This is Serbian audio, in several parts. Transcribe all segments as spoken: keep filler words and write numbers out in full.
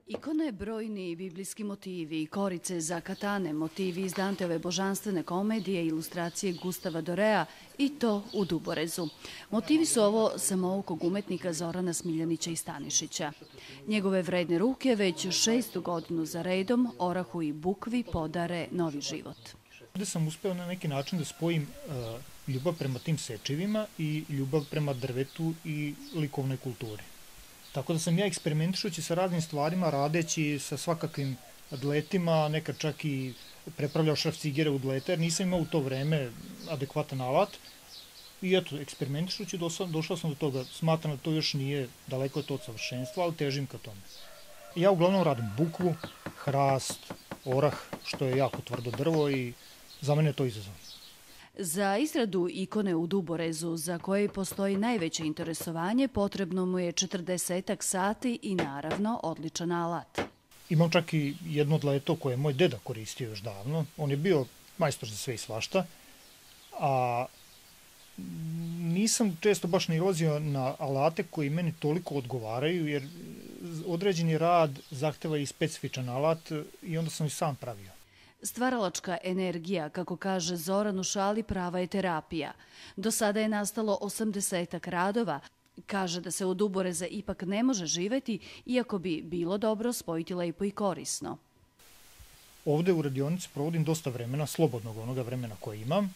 Ikone, brojni biblijski motivi, korice za katane, motivi iz Danteove božanstvene komedije, ilustracije Gustava Dorea i to u Duborezu. Motivi su ovo samoukog umetnika Zorana Smiljanića i Stanišića. Njegove vredne ruke već šestu godinu za redom orahu i bukvi podare novi život. Ovde sam uspeo na neki način da spojim ljubav prema tim sečivima i ljubav prema drvetu i likovnoj kulturi. Tako da sam ja eksperimentišući sa raznim stvarima, radeći sa svakakvim dletima, nekad čak i prepravljao šrafcigere u dlete, jer nisam imao u to vreme adekvatan alat. I eto, eksperimentišući došao sam do toga. Smatram da to još nije daleko od od savršenstva, ali težim ka tome. Ja uglavnom radim bukvu, hrast, orah, što je jako tvrdo drvo i za mene je to izazov. Za izradu ikone u Duborezu, za koje postoji najveće interesovanje, potrebno mu je četrdesetak sati i naravno odličan alat. Imam čak i jedno dleto koje je moj deda koristio još davno. On je bio majstor za sve i svašta, a nisam često baš nailazio na alate koji meni toliko odgovaraju, jer određeni rad zahteva i specifičan alat i onda sam i sam pravio. Stvaralačka energija, kako kaže Zoran u šali, prava je terapija. Do sada je nastalo osamdesetak radova. Kaže da se u Duboreza ipak ne može živeti, iako bi bilo dobro spojiti lepo i korisno. Ovde u radionici provodim dosta vremena, slobodnog onoga vremena koje imam,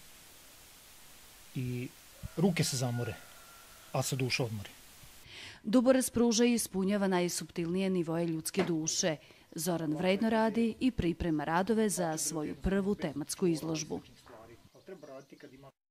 i ruke se zamore, a se duša odmori. Duborez pruža i ispunjava najsuptilnije nivoje ljudske duše. Zoran vredno radi i priprema radove za svoju prvu tematsku izložbu.